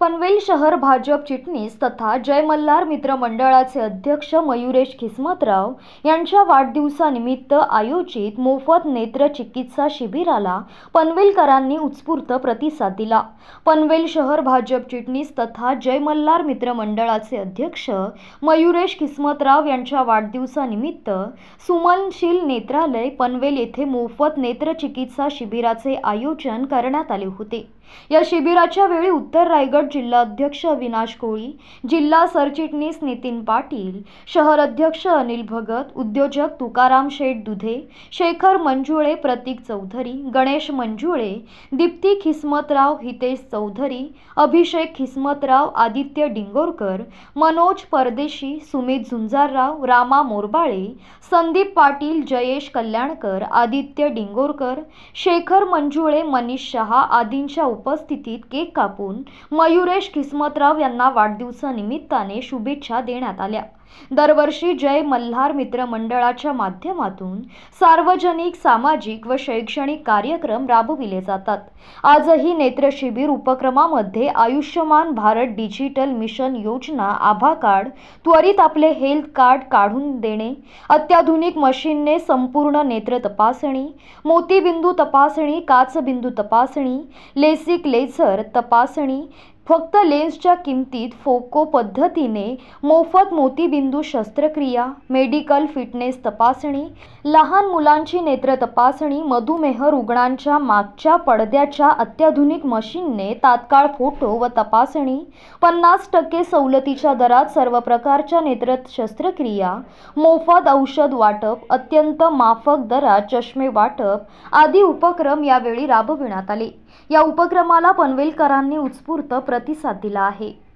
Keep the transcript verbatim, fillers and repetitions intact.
पनवेल शहर भाजप चिटणीस तथा जय मल्हार मित्र मंडळाचे अध्यक्ष मयुरेश खिसमतराव यांच्या वाढदिवसानिमित्त आयोजित मोफत नेत्र चिकित्सा शिबिराला पनवेलकरांनी उत्स्फूर्त प्रतिसाद दिला। पनवेल शहर भाजप चिटणीस तथा जय मल्हार मित्र मंडळाचे अध्यक्ष मयुरेश खिसमतराव यांच्या वाढदिवसानिमित्त सुमनशील नेत्रालय पनवेल येथे मोफत नेत्र चिकित्सा शिबिराचे आयोजन करण्यात आले होते। या शिबिराच्या वेळी उत्तर रायगड जिल्हा अध्यक्ष अविनाश कोळी, जिल्हा सरचिटणीस नितीन पाटील, शहर अध्यक्ष अनिल भगत, उद्योजक तुकाराम शेठ दुधे, शेखर मंजुळे, प्रतीक चौधरी, गणेश मंजुळे, दीप्ती खिसमतराव, हितेश चौधरी, अभिषेक खिसमतराव, आदित्य डिंगोरकर, मनोज परदेशी, सुमित झुंजारराव, रामा मोरबाळे, संदीप पाटील, जयेश कल्याणकर, आदित्य डिंगोरकर, शेखर मंजुळे, मनीष शहा आदींच्या उपस्थितीत केक कापून मयुरेश खिसमतराव यांना वाढदिवसानिमित्ताने शुभेच्छा देण्यात आल्या। दरवर्षी जय मल्हार मित्र मंडळाच्या माध्यमातून सार्वजनिक, सामाजिक व शैक्षणिक कार्यक्रम राबविले जातात। आजही नेत्र शिबिर उपक्रमामध्ये आयुष्यमान भारत डिजिटल मिशन योजना, आभा कार्ड, त्वरित आपले हेल्थ कार्ड काढून देणे, अत्याधुनिक मशीनने संपूर्ण नेत्र तपासणी, मोतीबिंदू तपासणी, काचबिंदू तपासणी, लेसिक लेझर तपासणी, फक्त लेन्सच्या किमतीत फोको पद्धतीने मोफत मोतीबिंदू शस्त्रक्रिया, मेडिकल फिटनेस तपासणी, लहान मुलांची नेत्र तपासणी, मधुमेह रुग्णांच्या मागच्या पडद्याच्या अत्याधुनिक मशीनने तात्काळ फोटो व तपासणी, पन्नास टक्के सवलतीच्या दरात सर्व प्रकारच्या नेत्र शस्त्रक्रिया, मोफत औषध वाटप, अत्यंत माफक दरात चष्मे वाटप आदी उपक्रम यावेळी राबविण्यात आले। या उपक्रमाला पनवेलकरांनी उत्स्फूर्त प्रतिसाद दिला आहे।